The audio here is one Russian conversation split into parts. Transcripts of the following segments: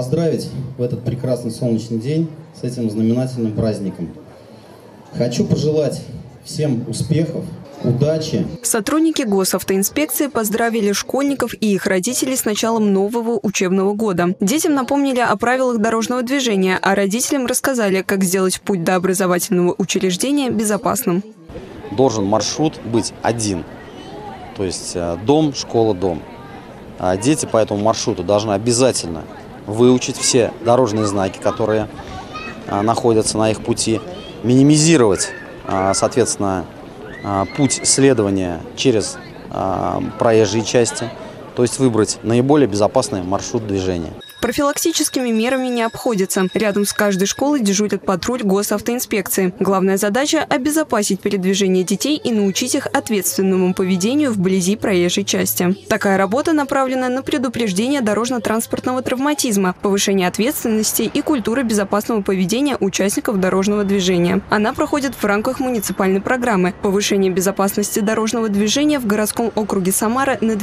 поздравить в этот прекрасный солнечный день с этим знаменательным праздником. Хочу пожелать всем успехов, удачи. Сотрудники госавтоинспекции поздравили школьников и их родителей с началом нового учебного года. Детям напомнили о правилах дорожного движения, а родителям рассказали, как сделать путь до образовательного учреждения безопасным. Должен маршрут быть один, то есть дом, школа, дом. А дети по этому маршруту должны обязательно выучить все дорожные знаки, которые находятся на их пути, минимизировать, соответственно, путь следования через проезжие части, то есть выбрать наиболее безопасный маршрут движения. Профилактическими мерами не обходится. Рядом с каждой школой дежурит патруль госавтоинспекции. Главная задача – обезопасить передвижение детей и научить их ответственному поведению вблизи проезжей части. Такая работа направлена на предупреждение дорожно-транспортного травматизма, повышение ответственности и культуры безопасного поведения участников дорожного движения. Она проходит в рамках муниципальной программы «Повышение безопасности дорожного движения в городском округе Самара на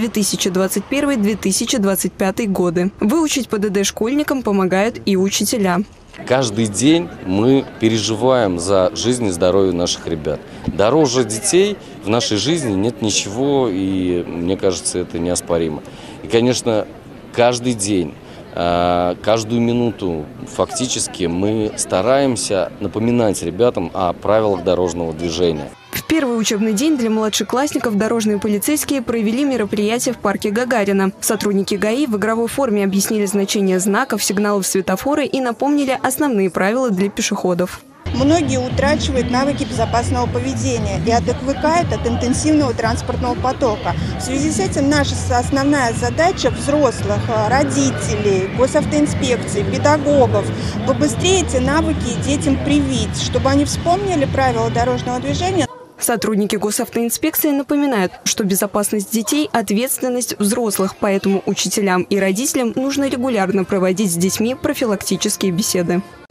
2021-2025 годы». Выучить ПДД школьникам помогают и учителя. Каждый день мы переживаем за жизнь и здоровье наших ребят. Дороже детей в нашей жизни нет ничего, и мне кажется, это неоспоримо. И, конечно, каждый день, каждую минуту фактически мы стараемся напоминать ребятам о правилах дорожного движения. В первый учебный день для младшеклассников дорожные полицейские провели мероприятие в парке Гагарина. Сотрудники ГАИ в игровой форме объяснили значение знаков, сигналов светофора и напомнили основные правила для пешеходов. Многие утрачивают навыки безопасного поведения и отвыкают от интенсивного транспортного потока. В связи с этим наша основная задача взрослых, родителей, госавтоинспекции, педагогов – побыстрее эти навыки детям привить, чтобы они вспомнили правила дорожного движения. Сотрудники госавтоинспекции напоминают, что безопасность детей – ответственность взрослых, поэтому учителям и родителям нужно регулярно проводить с детьми профилактические беседы.